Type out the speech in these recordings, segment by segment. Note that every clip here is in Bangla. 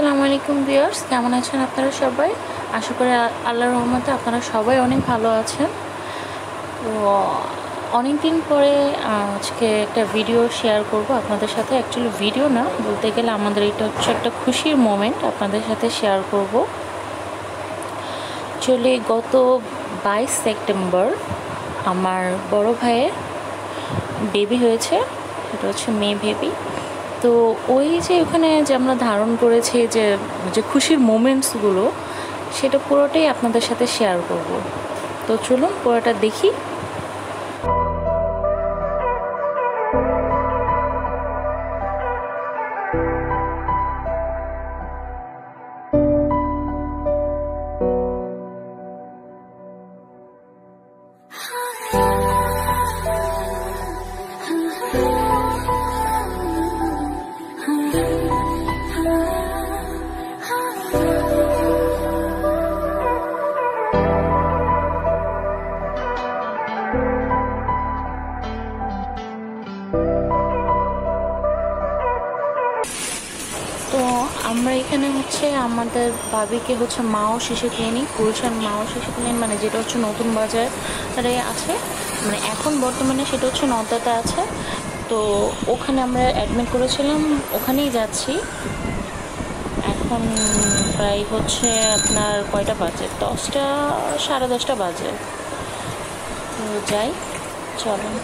আসসালামু আলাইকুম ভিউয়ার্স, কেমন আছেন আপনারা সবাই? আশা করি আল্লাহর রহমতে আপনারা সবাই অনেক ভালো আছেন। তো অনেক দিন পরে আজকে একটা ভিডিও শেয়ার করব আপনাদের সাথে। অ্যাকচুয়ালি ভিডিও না, বলতে গেলে আমাদের এটা হচ্ছে একটা খুশির মোমেন্ট, আপনাদের সাথে শেয়ার করব। অ্যাকচুয়ালি গত 22 সেপ্টেম্বর আমার বড় ভাইয়ের বেবি হয়েছে। এটা হচ্ছে মেয়ে বেবি। তো ওই যে ওখানে যে আমরা ধারণ করেছি যে খুশির মোমেন্টসগুলো, সেটা পুরোটাই আপনাদের সাথে শেয়ার করব। তো চলুন পুরোটা দেখি। তো আমরা এখানে হচ্ছে আমাদের ভাবিকে হচ্ছে মাও শিশু ক্লিনিক, গুলশান মাও শিশু ক্লিনিক, মানে যেটা হচ্ছে নতুন বাজারে আছে, মানে এখন বর্তমানে সেটা হচ্ছে নওদাতে আছে। তো ওখানে আমরা অ্যাডমিট করেছিলাম, ওখানেই যাচ্ছি। এখন প্রায় হচ্ছে আপনার কয়টা বাজে, 10টা, 10:30 বাজে। তো যাই, চলেন।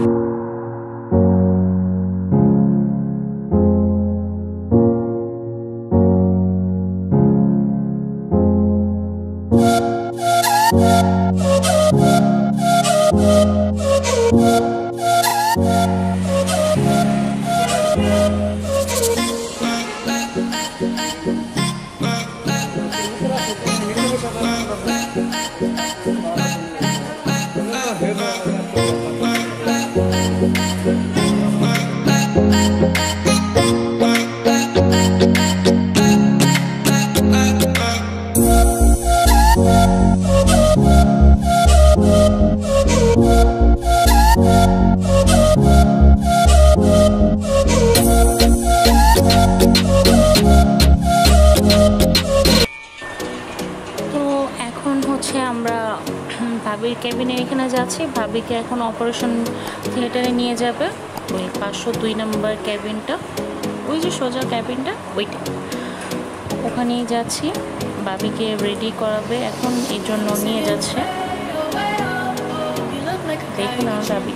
আমরা ভাবির ক্যাবিনে এখানে যাচ্ছি। ভাবিকে এখন অপারেশন থিয়েটারে নিয়ে যাবে, ওই 502 নম্বর ক্যাবিনটা, ওই যে সোজা ক্যাবিনটা, ওইটা, ওখানেই যাচ্ছি। ভাবিকে রেডি করাবে এখন, এই জন্য নিয়ে যাচ্ছে। দেখুন আমার ভাবি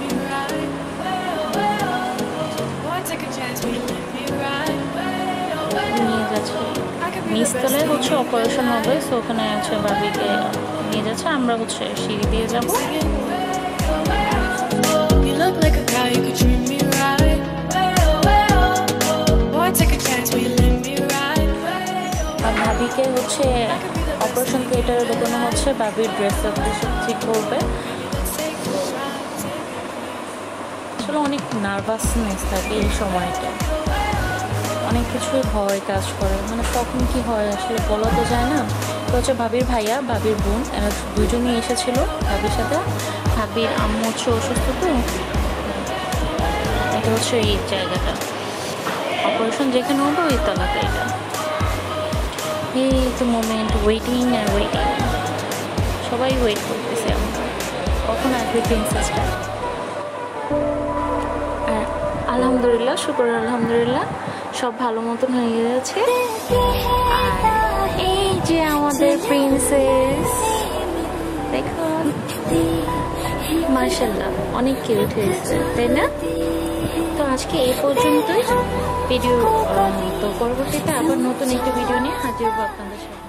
নিয়ে যাচ্ছে। নিচতলায় হচ্ছে অপারেশন হবে, সো ওখানে হচ্ছে ভাবিকে নিয়ে যাচ্ছে। আমরা হচ্ছে সিঁড়ি দিয়ে যাব। আর ভাবিকে হচ্ছে অপারেশন থিয়েটারে ঢোকানো হচ্ছে, ভাবির ড্রেস ঠিক করবে। আসলে অনেক নার্ভাসনেস থাকে এই সময়টা, অনেক কিছুই ভয় কাজ করে, মানে তখন কি হয় আসলে বলা তো যায় না। তো হচ্ছে ভাবির ভাইয়া, ভাবির বোন, এরা দুজনই এসেছিল ভাবির সাথে। ভাবির আম্মু হচ্ছে অসুস্থ, তো এটা হচ্ছে এই জায়গাটা, অপারেশন যেখানে হলো ওই তলাতে। এটা এই তো মোমেন্ট, ওয়েটিং আর ওয়েটিং, সবাই ওয়েট করতেছে আমরা কখন আসবে প্রিন্সেসটা। আর আলহামদুলিল্লাহ, শুকর আলহামদুলিল্লাহ, সব ভালো মতন হয়ে গেছে। আর এই যে আমাদের প্রিন্সেস, দেখুন, মাশাআল্লাহ অনেক কিউট হয়েছে, তাই না? তো আজকে এই পর্যন্তই ভিডিও। তো পরবর্তীতে আবার নতুন একটা ভিডিও নিয়ে হাজির হবো আপনাদের সাথে।